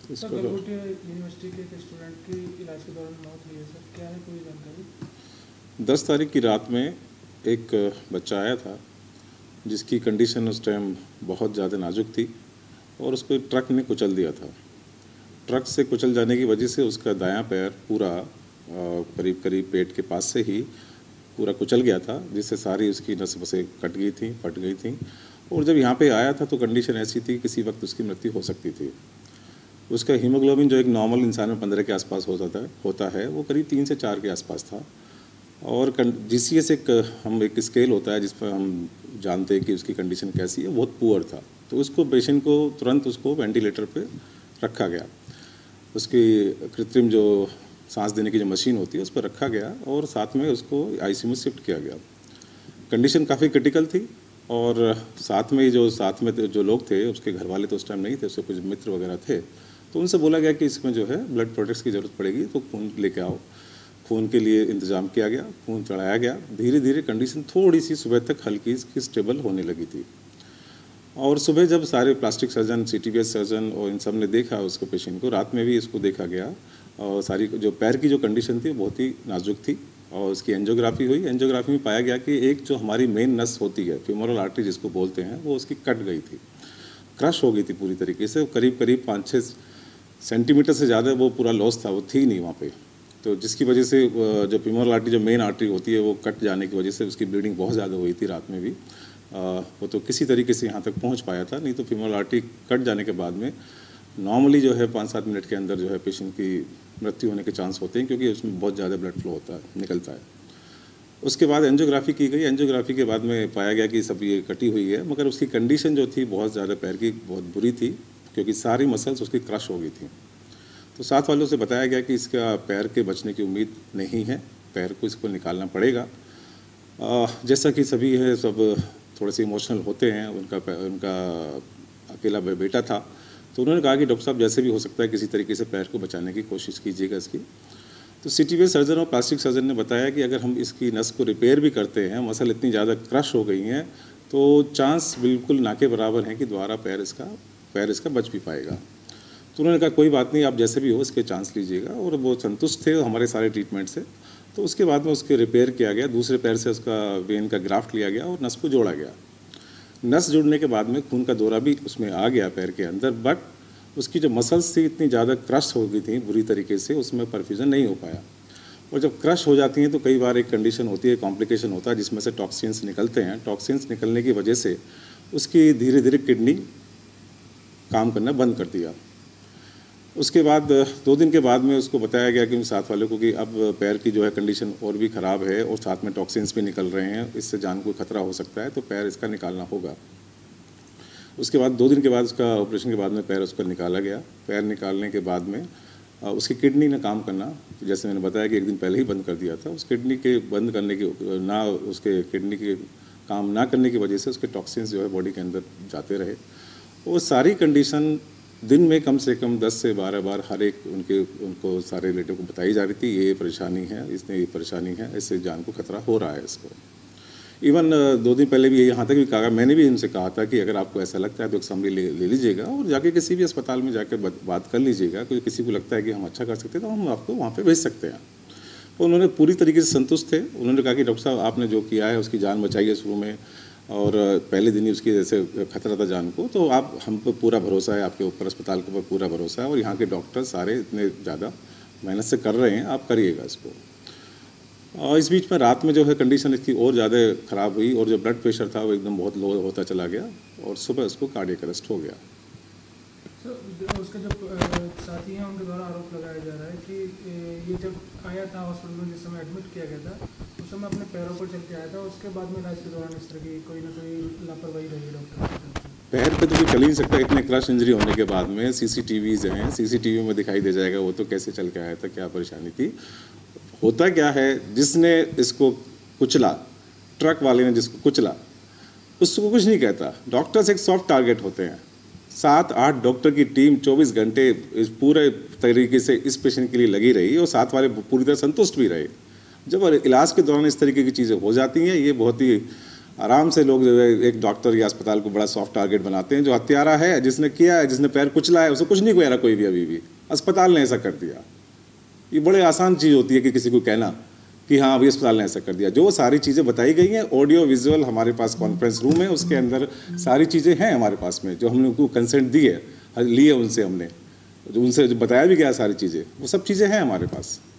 Sir, Galgotia university के एक student की इलाज के दौरान मौत हुई है सर, क्या है कोई जानकारी? 10 तारीख की रात में एक बच्चा आया था जिसकी कंडीशन उस टाइम बहुत ज़्यादा नाजुक थी और उसको एक ट्रक ने कुचल दिया था। ट्रक से कुचल जाने की वजह से उसका दायां पैर पूरा करीब करीब पेट के पास से ही पूरा कुचल गया था, जिससे सारी उसकी नस बसें कट गई थी, फट गई थी। और जब यहाँ पे आया था तो कंडीशन ऐसी थी, किसी वक्त उसकी मृत्यु हो सकती थी। उसका हीमोग्लोबिन जो एक नॉर्मल इंसान में 15 के आसपास होता है वो करीब 3 से 4 के आसपास था। और GCS एक स्केल होता है जिस पर हम जानते हैं कि उसकी कंडीशन कैसी है, बहुत पुअर था। तो उसको पेशेंट को तुरंत उसको वेंटिलेटर पे रखा गया, उसकी कृत्रिम जो सांस देने की जो मशीन होती है उस पर रखा गया और साथ में उसको ICU में शिफ्ट किया गया। कंडीशन काफ़ी क्रिटिकल थी और साथ में जो लोग थे उसके घर वाले तो उस टाइम नहीं थे, उसके कुछ मित्र वगैरह थे, तो उनसे बोला गया कि इसमें जो है ब्लड प्रोडक्ट्स की ज़रूरत पड़ेगी तो खून लेके आओ। खून के लिए इंतज़ाम किया गया, खून चढ़ाया गया। धीरे धीरे कंडीशन थोड़ी सी सुबह तक हल्की इसकी स्टेबल होने लगी थी और सुबह जब सारे प्लास्टिक सर्जन, CTBS सर्जन और इन सब ने देखा उसको, पेशेंट को, रात में भी इसको देखा गया और सारी जो पैर की जो कंडीशन थी बहुत ही नाजुक थी और उसकी एंजियोग्राफी हुई। एंजियोग्राफी में पाया गया कि एक जो हमारी मेन नस होती है, फीमोरल आर्टरी जिसको बोलते हैं, वो उसकी कट गई थी, क्रश हो गई थी पूरी तरीके से। करीब करीब 5-6 सेंटीमीटर से ज़्यादा वो पूरा लॉस था, वो थी नहीं वहाँ पे। तो जिसकी वजह से जो फीमोरल आर्टरी जो मेन आर्टरी होती है वो कट जाने की वजह से उसकी ब्लीडिंग बहुत ज़्यादा हुई थी रात में भी। वो तो किसी तरीके से यहाँ तक पहुँच पाया था, नहीं तो फीमोरल आर्टरी कट जाने के बाद में नॉर्मली जो है 5-7 मिनट के अंदर जो है पेशेंट की मृत्यु होने के चांस होते हैं, क्योंकि उसमें बहुत ज़्यादा ब्लड फ्लो होता है, निकलता है। उसके बाद एंजियोग्राफी की गई। एंजियोग्राफी के बाद में पाया गया कि सब ये कटी हुई है, मगर उसकी कंडीशन जो थी बहुत ज़्यादा पैर की बहुत बुरी थी, क्योंकि सारी मसल्स उसकी क्रश हो गई थी। तो साथ वालों से बताया गया कि इसका पैर के बचने की उम्मीद नहीं है, पैर को इसको निकालना पड़ेगा। जैसा कि सभी है, सब थोड़े से इमोशनल होते हैं। उनका अकेला बेटा था, तो उन्होंने कहा कि डॉक्टर साहब जैसे भी हो सकता है किसी तरीके से पैर को बचाने की कोशिश कीजिएगा इसकी। तो CTBS सर्जन और प्लास्टिक सर्जन ने बताया कि अगर हम इसकी नस को रिपेयर भी करते हैं, मसल इतनी ज़्यादा क्रश हो गई हैं, तो चांस बिल्कुल ना के बराबर हैं कि दोबारा पैर इसका बच भी पाएगा। तो उन्होंने कहा कोई बात नहीं, आप जैसे भी हो इसके चांस लीजिएगा, और वो संतुष्ट थे हमारे सारे ट्रीटमेंट से। तो उसके बाद में उसके रिपेयर किया गया, दूसरे पैर से उसका वेन का ग्राफ्ट लिया गया और नस को जोड़ा गया। नस जुड़ने के बाद में खून का दौरा भी उसमें आ गया पैर के अंदर, बट उसकी जो मसल्स थी इतनी ज़्यादा क्रश हो गई थी बुरी तरीके से, उसमें परफ्यूजन नहीं हो पाया। और जब क्रश हो जाती हैं तो कई बार एक कंडीशन होती है, कॉम्प्लिकेशन होता है, जिसमें से टॉक्सिन्स निकलते हैं। टॉक्सिन्स निकलने की वजह से उसकी धीरे धीरे किडनी काम करना बंद कर दिया। उसके बाद 2 दिन के बाद में उसको बताया गया कि उन साथ वालों को कि अब पैर की जो है कंडीशन और भी ख़राब है और साथ में टॉक्सिन्स भी निकल रहे हैं, इससे जान को खतरा हो सकता है, तो पैर इसका निकालना होगा। उसके बाद 2 दिन के बाद उसका ऑपरेशन के बाद में पैर उसका निकाला गया। पैर निकालने के बाद में उसकी किडनी ने काम करना, जैसे मैंने बताया कि 1 दिन पहले ही बंद कर दिया था, उस किडनी के बंद करने की उसके किडनी के काम ना करने की वजह से उसके टॉक्सिन्स जो है बॉडी के अंदर जाते रहे। वो सारी कंडीशन दिन में कम से कम 10 से 12 बार हर एक उनको सारे रिलेटिव को बताई जा रही थी, ये परेशानी है, ये परेशानी है, इससे जान को खतरा हो रहा है इसको। इवन 2 दिन पहले भी यहाँ तक भी कहा, मैंने भी इनसे कहा था कि अगर आपको ऐसा लगता है तो एक समरी ले लीजिएगा और जाके किसी भी अस्पताल में जाकर बात कर लीजिएगा। कोई किसी को लगता है कि हम अच्छा कर सकते हैं तो हम आपको वहाँ पे भेज सकते हैं। तो उन्होंने पूरी तरीके से संतुष्ट थे। उन्होंने कहा कि डॉक्टर साहब आपने जो किया है, उसकी जान बचाई है शुरू में, और पहले दिन ही उसकी जैसे खतरा था जान को, तो हम पर पूरा भरोसा है, आपके ऊपर अस्पताल के ऊपर पूरा भरोसा है, और यहाँ के डॉक्टर सारे इतने ज़्यादा मेहनत से कर रहे हैं, आप करिएगा इसको। और इस बीच में रात में जो है कंडीशन इसकी और ज़्यादा ख़राब हुई और जो ब्लड प्रेशर था वो एकदम बहुत लो होता चला गया और सुबह उसको कार्डियक अरेस्ट हो गया। सर, उसके जो साथी हैं उनके द्वारा आरोप लगाया जा रहा है कि ये जब आया था हॉस्पिटल में, जिस समय एडमिट किया गया था, उस समय अपने पैरों पर चल के आया था, उसके बाद में इलाज के दौरान इस तरह की कोई ना कोई लापरवाही रही डॉक्टर। पैर पे तो कोई चल ही नहीं सकता इतने क्रश इंजरी होने के बाद में। CCTVs हैं, CCTV में दिखाई दे जाएगा वो तो कैसे चल के आया था, क्या परेशानी थी। होता क्या है, जिसने इसको कुचला, ट्रक वाले ने जिसको कुचला, उसको कुछ नहीं कहता। डॉक्टर्स एक सॉफ्ट टारगेट होते हैं। 7-8 डॉक्टर की टीम 24 घंटे इस पूरे तरीके से इस पेशेंट के लिए लगी रही और साथ वाले पूरी तरह संतुष्ट भी रहे। जब इलाज के दौरान इस तरीके की चीज़ें हो जाती हैं, ये बहुत ही आराम से लोग जो है एक डॉक्टर या अस्पताल को बड़ा सॉफ्ट टारगेट बनाते हैं। जो हत्यारा है, जिसने किया है, जिसने पैर कुचला है, उसे कुछ नहीं कह रहा कोई भी अभी भी, अस्पताल ने ऐसा कर दिया। ये बड़े आसान चीज़ होती है कि किसी को कहना कि हाँ अभी अस्पताल ने ऐसा कर दिया। जो सारी चीज़ें बताई गई हैं, ऑडियो विजुअल हमारे पास कॉन्फ्रेंस रूम है, उसके अंदर सारी चीज़ें हैं हमारे पास में, जो हमने उनको कंसेंट दी है, ली है उनसे, हमने जो उनसे जो बताया भी गया सारी चीज़ें, वो सब चीज़ें हैं हमारे पास।